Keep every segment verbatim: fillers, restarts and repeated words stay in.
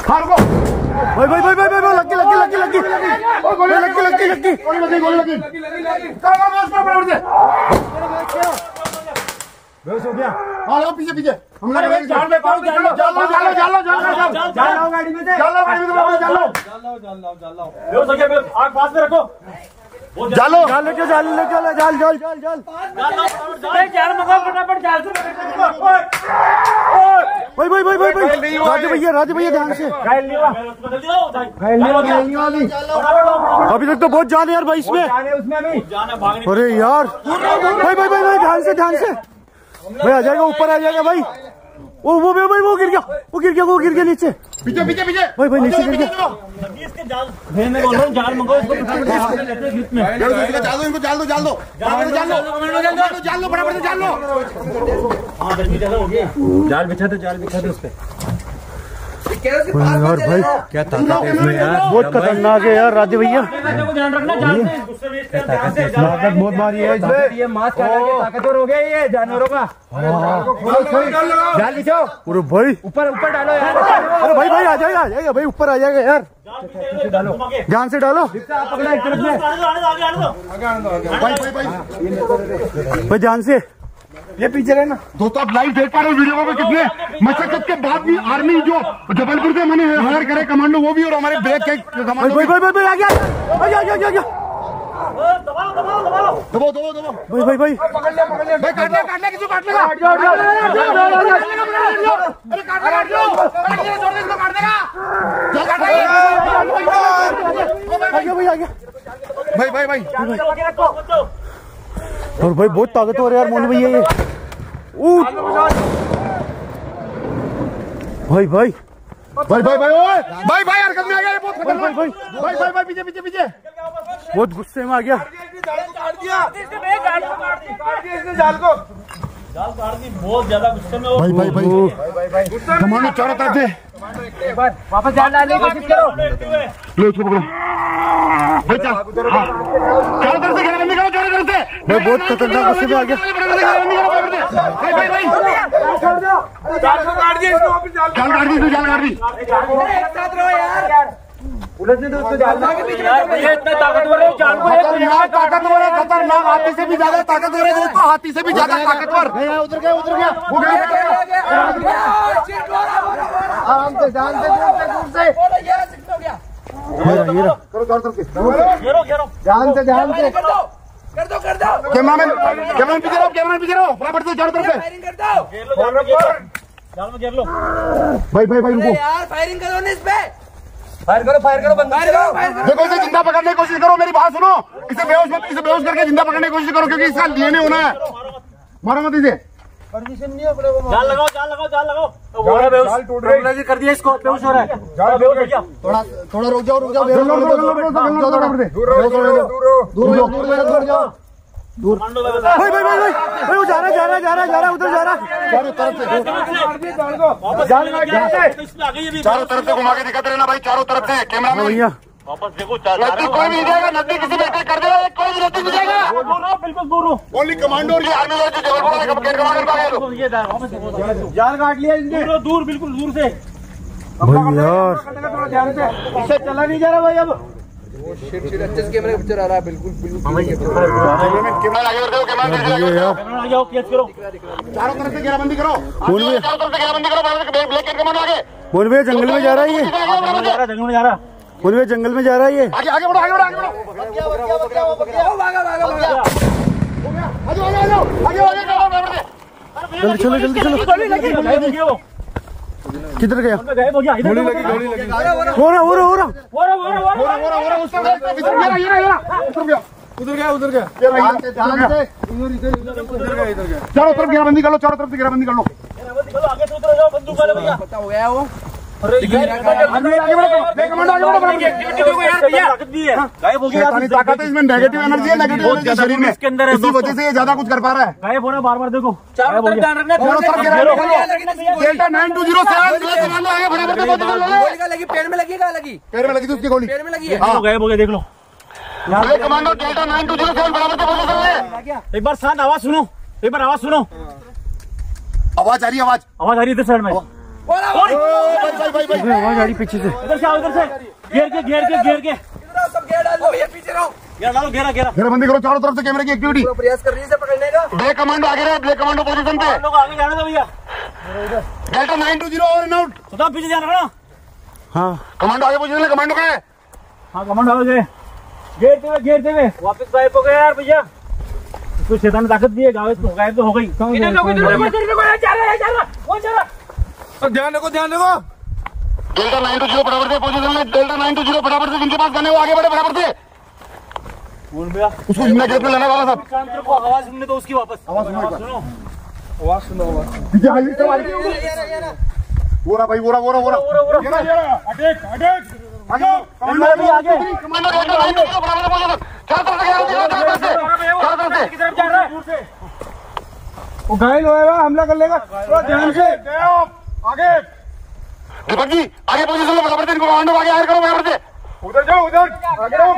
भाई भाई भाई भाई भाई लगी लगी लगी लगी लगी लगी लगी गोली लगी गोली लगी बेहोश हो गया। हाँ पीछे पीछे हम लोग जान में पाओ जान लो जान लो जान लो जान लो जान लो जान लो गाड़ी में से जान लो गाड़ी में से जान लो जान लो जान लो जान लो बेहोश हो गया आग पास में रखो जालो जाल लेके जाल लेके जाल जाल जाल जाल जाल जाल मंगाओ फटाफट जाल से भाई भाई भाई भाई भाई राजू भैया राजू भैया ध्यान से घायल नहीं हुआ घायल नहीं हुआ घायल नहीं हुआ अभी अभी तक तो बहुत जान है यार भाई इसमें उसमें भी अरे यार भाई भाई भाई ध्यान से ध्यान से भाई आ जाएगा ऊपर आ जाएगा भाई वो वो भाई वो गिर गया वो गिर गया वो गिर गया नीचे पीछे पीछे पीछे भाई भाई नीचे गिर गया इसके जाल मैं बोल रहा हूं जाल मंगाओ इसको लिफ्ट में जाल दो इनको जाल दो जाल दो जाल लो जाल लो बराबर से जाल लो हां गर्मी ज्यादा हो गई जाल बिछा दो जाल बिछा दो उस पे यार भाई क्या ताकत है इसमें यार बहुत खतरनाक है यार राजू भैया ध्यान रखना जाल से गुस्से में इसके ताकत बहुत मारी है इसमें ये मांस खा के ताकतवर हो गया ये जानवरों का जाल बिछाओ अरे भाई ऊपर ऊपर डालो यार अरे भाई भाई आ जाएगा आ जाएगा भाई ऊपर आ जाएगा यार डालो ध्यान से डालो पकड़ा एक तरफ में भाई ध्यान से ये पीछे रहना दोस्तों आप लाइव देख पा रहे हो वीडियो में कितने मशक्कत के बाद भी आर्मी जो जबलपुर से मैंने हायर करे कमांडो वो भी और हमारे ब्लैक के कमांडो भाई भाई भाई आ गया आ गया आ गया आ गया दबाओ दबाओ दबाओ दबाओ दबाओ दबाओ भाई भाई भाई पकड़ ले पकड़ ले भाई काट ले काट ले किसी काट लेगा अरे काट काट लो काट ले छोड़ दे इसको काट देगा चल काट ले आ गया भाई आ गया भाई भाई भाई और भाई बहुत ताकतवर है यार मोनू भैया ये भाई भाई भाई भाई भाई ओए भाई भाई हरकत में आ गया ये बहुत खतरनाक भाई भाई भाई भाई पीछे पीछे पीछे बहुत गुस्से में आ गया काट दिया इसने काट दिया इसने जाल को जाल काट दी बहुत ज्यादा गुस्से में भाई भाई भाई भाई कमांडो चारों तरफ से एक बार वापस जाल डालने की कोशिश करो लो इसको पकड़ो भाई चारों तरफ से घेराबंदी करो चारों तरफ से मैं बहुत खतरनाक गुस्से में आ गया भाई भाई भाई जाल को काट दिया इसको वापस जाल जाल काट दी इसको जाल काट दी एक साथ रहो यार पुलिस ने तो उसको जाल के पीछे ये इतना ताकतवर है जाल को यार ताकतवर है खतरनाक हाथी से भी ज्यादा ताकतवर है दोस्तों हाथी से भी ज्यादा ताकतवर उधर गया उधर गया वो गया आराम से जान से दूर से ये सिक्स हो गया ये रो करो चारों तरफ से ये रो ये रो जान से जान से कर दो कर दो कर दो कैमरामैन कैमरामैन पीछे रहो कैमरामैन पीछे रहो फटाफट से चारों तरफ से फायरिंग कर दो घेर लो जाल में घेर लो भाई भाई भाई रुको यार फायरिंग करो ना इस पे फायर करो फायर करो बंद करो देखो इसे जिंदा पकड़ने की कोशिश करो मेरी बात सुनो इसे बेहोश मत इसे बेहोश करके जिंदा पकड़ने की कोशिश करो क्योंकि इसका डीएनए होना है मारो मत इसे परमिशन नहीं है जाल लगाओ जाल लगाओ जाल लगाओ जाल टूट रहा है कर दिया इसको बेहोश हो रहा है जाल बेहोश हो गया थोड़ा थोड़ा रुक जाओ रुक जाओ दूर रहो दूर रहो दूर जाओ दूर भाई भाई भाई भाई वो जा रहा जा रहा जा रहा जा रहा उधर जा रहा चारों तरफ से चारों तरफ से घुमा के दिखाते रहना भाई चारों तरफ से कैमरा में भैया वापस देखो नजदीक कोई नहीं जाएगा नजदीक किसी भी अटैक कर देगा कोई भी नजदीक जाएगा बिल्कुल दूर हो ओनली कमांडो और ये आर्मी वाले जो जबलपुर के कमांडर आ गए ये वापस जाल काट लिया इनने दूर दूर बिल्कुल दूर से भाई यार इससे चला नहीं जा रहा भाई अब शिट शिट अच्छे से कैमरे पिक्चर आ रहा है बिल्कुल बिल्कुल कैमरा आगे बढ़ो कैमरा आगे जाओ केस करो चारों तरफ से घेराबंदी करो चारों तरफ से घेराबंदी करो ब्लैक कैट कमांडो आगे बोल भैया जंगल में जा रहा है ये जंगल में जा रहा बोल भैया जंगल में जा रहा है ये आगे आगे बढ़ो आगे बढ़ो आगे बढ़ो चलो जल्दी चलो किधर गया गोली लगी गोली लगी हो रहा हो रहा हो रहा हो रहा हो रहा हो रहा हो रहा हो रहा उस तरफ इधर गया ये रहा उधर गया उधर गया उधर गया ध्यान से ध्यान से इधर इधर इधर गया इधर गया चारों तरफ घेराबंदी कर लो चारों तरफ से घेराबंदी कर लो आगे से उतर जाओ बंदूक वाले भैया पता हो गया वो अरे आगे बढ़ो कमांडो आगे बढ़ो एक्टिविटी देखो यार भैया ताकत भी है गायब हो गया शैतानी ताकत है इसमें नेगेटिव एनर्जी है नेगेटिव एनर्जी शरीर में इसके अंदर है इसी वजह से ये ज्यादा कुछ कर पा रहा है गायब हो रहा बार बार देखो चारों तरफ ध्यान रखना चारों तरफ delta nine two zero seven commando आगे फटाफट गोली लगी पैर में लगी कहां लगी पैर में लगी थी उसकी गोली पैर में लगी है हां गायब हो गया देख लो ये commando delta nine two zero seven बराबर से बोलो है एक बार शांत आवाज सुनो एक बार आवाज सुनो आवाज आ रही है आवाज आवाज आ रही है इधर साइड में हमारी गाड़ी पीछे से उधर से उधर से घेर के घेर के घेर के सब घेर डाल दो भैया, पीछे रहो। घेर डालो, घेरा घेरा घेराबंदी करो चारों तरफ से कैमरे की एक्टिविटी। प्रयास कर रही है पकड़ने का। ब्लैक कमांडो आगे रहे, ब्लैक कमांडो पोजीशन पे। लोग आगे जाने दो भैया। डेल्टा नाइन टू जीरो और आउट। तो पीछे जाना ना। हाँ कमांडो आगे पोजीशन है, कमांडो का है। हाँ कमांडो आगे घेरते हुए घेरते हुए वापस गायब हो गया यार भैया। इसको शैतान ताकत दी है, गायब तो गायब तो हो गई। ध्यान रखो ध्यान रखो। डेल्टा नाइन टू जीरो बराबर से पोजीशन में, डेल्टा नाइन टू जीरो बराबर से जिनके पास गन है वो आगे बढ़े बराबर से। उसको जिंदा गेट में लाना वाला साहब। आवाज सुनने दो उसकी वापस। आवाज सुनो आवाज सुनो पीछे हाई से वाली बोरा भाई बोरा बोरा बोरा ये ना ये अटैक अटैक आगे कमांडो आगे commando delta nine two zero बराबर से पोजीशन। चार तरफ से चार तरफ से चार तरफ से की तरफ जा रहा है दूर से। वो घायल होएगा, हमला कर लेगा। ध्यान से आगे दीपक जी आगे पोजीशन में बराबर से। इनको कमांडो आगे हायर करो बराबर से। उधर जाओ उधर आगे जाओ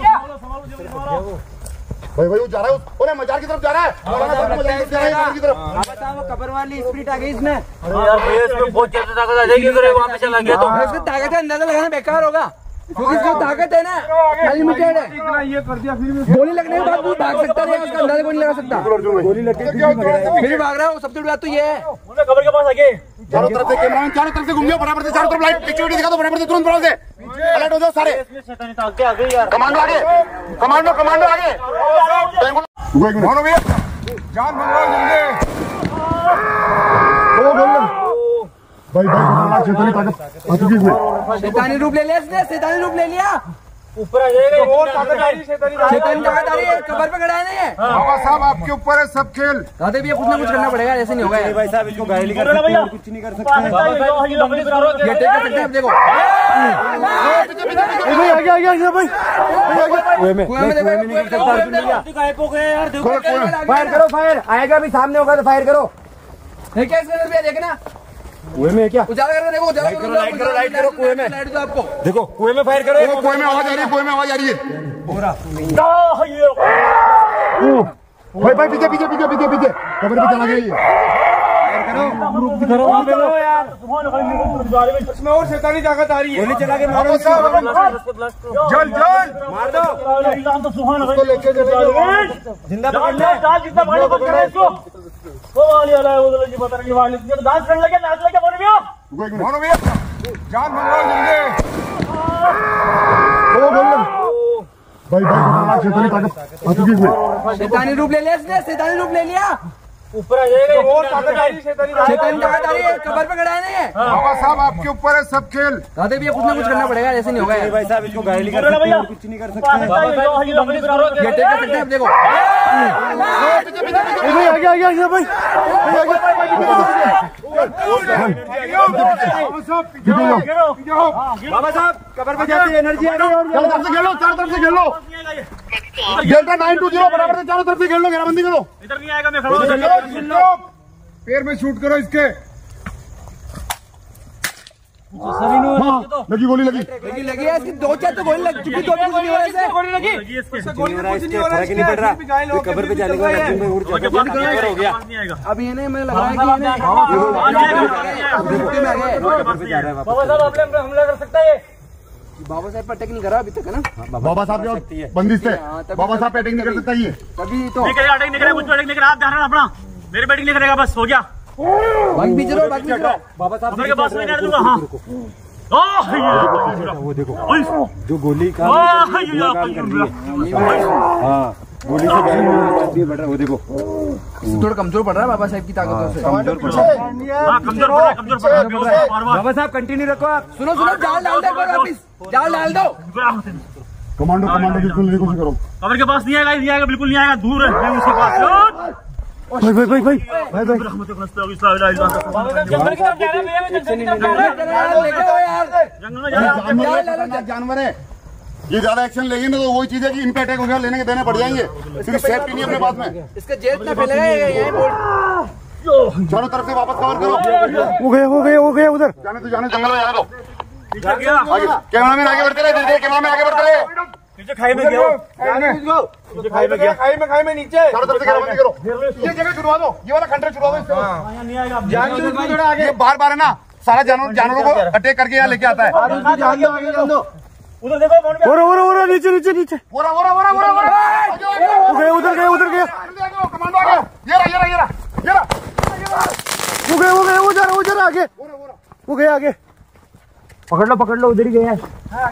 भाई भाई वो जा रहा है उस मजार की तरफ जा रहा है। मौलाना साहब मजार की तरफ जा रहा है की तरफ। बताओ वो कबर वाली स्प्रिट आ गई इसमें। यार भैया इसमें बहुत ज्यादा ताकत आ जाएगी अगर वहां पे चला गया तो। इसको ताकत है, अंदाजा लगाना बेकार होगा क्योंकि इसको ताकत है ना, लिमिटेड है। ये कर दिया फिर गोली लगने के बाद भी भाग सकता नहीं, उसका अंदाजा कोई नहीं लगा सकता। गोली लग गई फिर भी भाग रहा है। सबसे बड़ी बात तो ये है खबर के पास आगे चारों तरफ से कैमरा, चारों तरफ से घूम जाओ बराबर से। चारों तरफ लाइट एक्टिविटी दिखा दो बराबर से, तुरंत बराबर से अलर्ट हो जाओ सारे। शैतानी ताकत आ गई यार। कमांडो आगे कमांडो कमांडो आगे मानो भैया जान मंगवाओ जल्दी। ओ बोल भाई भाई शैतानी ताकत आ चुकी है। शैतानी रूप ले लिया इसने, शैतानी रूप ले लिया। ऊपर आ जाएगा और ताकत आ रही शैतानी शैतानी ताकत आ रही है, कबर पे खड़ा है नहीं है। बाबा साहब आपके ऊपर है सब खेल। दादे भैया कुछ ना कुछ करना पड़ेगा, ऐसे नहीं होगा यार। भाई साहब इसको घायल कर सकते हैं और कुछ नहीं कर सकते। ये टेक कर सकते हैं। अब देखो भाई आगे आगे आगे भाई कुएं में देखो, गायब हो गया यार। देखो फायर करो, फायर आएगा भी सामने होगा तो फायर करो। है क्या इसके अंदर भैया, देखना कुएं में क्या उजाला करके देखो, उजाला करो, लाइट करो लाइट करो कुएं में। लाइट दो आपको। देखो कुएं में फायर करो। वो कुएं में आवाज आ रही है, कुएं में आवाज आ रही है। भाई भाई पीछे पीछे पीछे पीछे पीछे कबर पे चला गया ये। इसमें और शैतानी ताकत आ रही है। गोली चला के मारो जल जल मार दो। उसको लेके जिंदा पकड़ जिंदा पकड़ इसको। जी बता रही है डांस करने लगे, नाच लगे। बोल भैया मानो भैया जान मंगवाओ जल्दी। ओ बोल भाई भाई शैतानी ताकत आ चुकी है। शैतानी रूप ले लिया इसने, शैतानी रूप ले लिया। ऊपर आ जाएगा और ताकत आ रही शैतानी शैतानी ताकत आ रही है, कबर पे खड़ा है नहीं है। बाबा साहब आपके ऊपर है सब खेल। दादे भैया कुछ ना कुछ करना पड़ेगा, ऐसे नहीं होगा यार। भाई साहब इसको घायल कर सकते हैं और कुछ नहीं कर सकते। ये टेक कर सकते हैं। अब देखो भाई आगे आगे आगे भाई बाबा साहब कबर पे जाती है, एनर्जी आ रही है। चारों तरफ से खेलो, चारों तरफ से खेलो। डेल्टा नाइन टू जीरो बराबर से चारों तरफ से खेल लो। घेराबंदी करो। इधर नहीं आएगा, मैं खड़ा हूं। पैर में शूट करो इसके। सभी नु हाँ, लगी गोली लगी लगी लगी है इसकी। दो चार तो गोली लग चुकी, दो कुछ नहीं हो रहा है। गोली लगी गोली कुछ नहीं हो रहा है, नहीं पड़ रहा। कबर पे जाने का हो गया। अब ये नहीं, मुझे लग रहा है कि बाबा साहब आपने हमला कर सकता है। बाबा साहब पर अटैक नहीं करा अभी तक है ना। बाबा साहब जो बंदिश थे, बाबा साहब पे अटैक नहीं कर सकता ये। तभी तो नहीं करेगा, अटैक नहीं करेगा, कुछ अटैक नहीं करेगा। आप ध्यान रखना अपना, मेरी बैटिंग नहीं करेगा, बस हो गया। बाकी पीछे रहो, बाकी पीछे रहो। बाबा साहब के पास में कर दूंगा। हाँ वो देखो जो गोली का काम कर रही है। हाँ गोली से बढ़ रहा है। वो देखो थोड़ा कमजोर पड़ रहा है बाबा साहब की ताकतों से। कमजोर पड़ रहा है। कमजोर पड़ रहा है, कमजोर पड़ रहा है। बाबा साहब कंटिन्यू रखो आप। सुनो सुनो, जाल डाल दो वापिस, जाल डाल दो। कमांडो कमांडो बिल्कुल नहीं कोशिश करो। कबर के पास नहीं आएगा, नहीं आएगा, बिल्कुल नहीं आएगा, दूर है उसके पास। भाई भाई भाई भाई भाई भाई जंगल की तरफ जा रहे हैं, जंगल की तरफ जा रहे हैं। जानवर है ये, ज्यादा एक्शन लेंगे ना तो वही चीज है कि इन पे अटैक हो गया, लेने के देने पड़ जाएंगे। सिर्फ सेफ्टी नहीं अपने पास में। इसका जेल इतना फैलेगा यही बोल। चारों तरफ से वापस कवर करो। वो गए वो गए वो गए उधर। जाने तो जाने जंगल में जाने दो। गया कैमरा मैन आगे बढ़ते रहे, कैमरा मैन आगे बढ़ते रहे। नीचे खाई में गया, नीचे खाई में गया, खाई में खाई में नीचे। चारों तरफ से घेराबंदी करो। ये जगह छुड़वा दो, ये वाला खंडर छुड़वा दो। नहीं आएगा। ये बार बार है ना सारा जानवर जानवरों को अटैक करके यहाँ लेके आता है। उधर देखो ओरा ओरा ओरा नीचे नीचे नीचे ओरा ओरा ओरा ओरा ओरा गए उधर गए उधर गए कमांडो आ गया। ये रहा ये रहा ये रहा ये रहा वो गए वो गए वो जा रहा वो जा रहा आगे वो गए आगे पकड़ लो पकड़ लो उधर ही गए हैं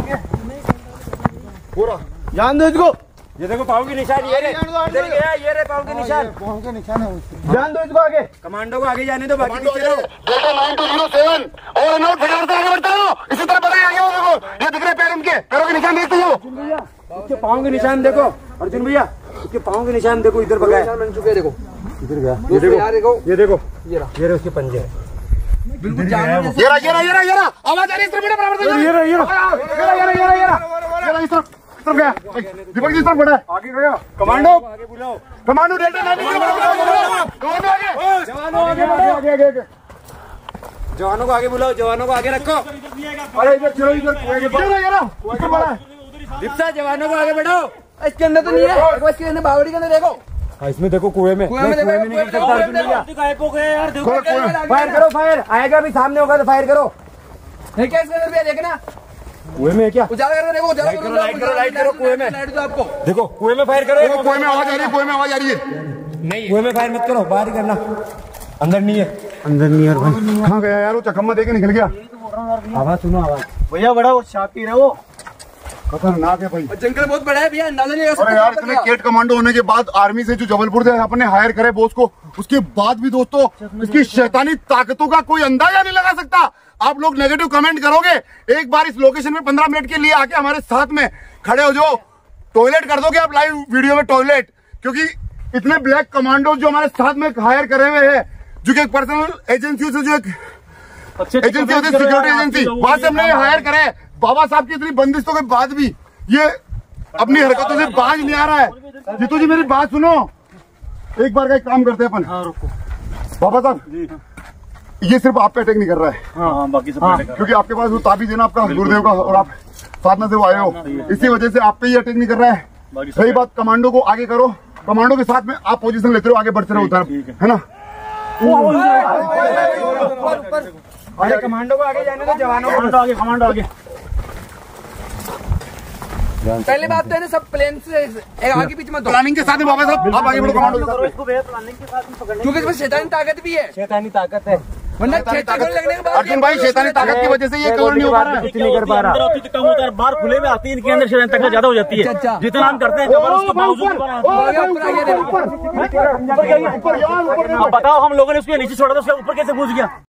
जान दो इसको। ये देखो पाँव की निशान ये रे इधर गया, ये रहे पाँव के निशान। पाँव के निशान है जान दो इसको आगे, कमांडो को आगे जाने दो, बाकी नीचे रहो। Delta nine two zero seven और नोट फटाफट से आगे बढ़ते हो। इसी तरह बढ़े आगे हो। देखो ये दिख रहे पैर उनके पैरों के निशान देखते हो। उसके पाँव के निशान देखो अर्जुन भैया, उसके पाँव के निशान देखो, इधर बगाए बन चुके देखो, इधर गया ये देखो ये देखो ये रहा ये रहे उसके पंजे बिल्कुल जानवर ये रहा ये रहा ये रहा ये रहा आवाज आ रही है। इस तरफ बढ़े बराबर से। ये रहा ये रहा ये रहा ये रहा ये रहा ये रहा ये रहा इस तरफ इस तरफ गया। दीपक जी इस तरफ बढ़ा आगे गया। कमांडो आगे बुलाओ commando delta nine two zero commando आगे जवानों आगे बढ़ो, आगे आगे आगे जवानों को आगे बुलाओ, जवानों को आगे रखो। अरे इधर चलो इधर ये रहा ये रहा इधर बढ़ा है। दीप्सा जवानों को आगे बढ़ाओ। इसके अंदर तो नहीं है, एक बार इसके अंदर बावड़ी के अंदर देखो, इसमें देखो कुएं में कुएं में देखो, नहीं कर सकता अर्जुन भैया गायब हो गए यार, देखो फायर करो, फायर आएगा भी सामने होगा तो फायर करो। है क्या इसके अंदर भैया, देखना कुएं में है क्या उजाला करके देखो, उजाला करो, लाइट करो, लाइट करो, कुएं में लाइट दो आपको। देखो कुएं में फायर करो वो कुएं में आवाज आ रही है। कुएं में आवाज आ रही है। नहीं कुएं में फायर मत करो बाहर ही करना अंदर नहीं है अंदर नहीं है भाई कहाँ गया यार वो चकम्मा देके निकल गया। आवाज सुनो आवाज भैया बड़ा वो शापी रहा वो खतरनाक है भाई। जंगल बहुत बड़ा है भैया, अंदाजा नहीं अरे यार इतने केट कमांडो होने के बाद आर्मी से जो जबलपुर से अपने हायर करे बोस को, उसके बाद भी दोस्तों इसकी शैतानी ताकतों का कोई अंदाजा नहीं लगा सकता। आप लोग नेगेटिव कमेंट करोगे, एक बार इस लोकेशन में पंद्रह मिनट के लिए आके हमारे साथ में खड़े हो जाओ, टॉयलेट कर दोगे आप लाइव वीडियो में टॉयलेट, क्योंकि इतने ब्लैक कमांडो जो हमारे साथ में हायर करे हुए हैं, जो कि एक पर्सनल एजेंसी से जो एक एजेंसी होती है सिक्योरिटी एजेंसी, वहां से हमने हायर करे। बाबा साहब की इतनी बंदिशों के बाद भी ये अपनी हरकतों से बाज नहीं आ रहा है। जीतू जी मेरी बात सुनो, एक बार का एक काम करते हैं अपन। बाबा साहब ये सिर्फ आप पे अटैक नहीं कर रहा है, हाँ, बाकी सब क्योंकि आपके पास वो ताबीज है ना आपका गुरुदेव का, और आप साधना से वो आए हो, इसी वजह से आप पे ही अटैक नहीं कर रहा है। रही बात कमांडो को आगे करो, कमांडो के साथ में आप पोजीशन लेते रहो, आगे बढ़ते रहो उधर, है ना। अरे कमांडो को आगे जाने दो, जवानों को कमांडो आगे, कमांडो आगे। पहले बात तो है ना, सब प्लेन से आगे पीछे मत दो, प्लानिंग के साथ में बाबा साहब आप आगे बढ़ो कमांडो के साथ में। इसको भैया प्लानिंग के साथ में पकड़ क्योंकि इसमें शैतानी ताकत भी है, शैतानी ताकत है वरना छह छह गोली लगने के बाद अर्जुन भाई शैतानी ताकत की वजह से ये कवर नहीं हो पा रहा है। कुछ नहीं कर पा रहा अंदर होती तो कम होता है, बाहर खुले में आती है, इनके अंदर शैतानी ताकत ज्यादा हो जाती है। अच्छा। जितना हम करते हैं जबर उसके बावजूद ऊपर आती है। आगे ऊपर आगे देखो। अब बताओ हम लोगों ने उसके नीचे छोड़ा था, उसके ऊपर कैसे घुस गया।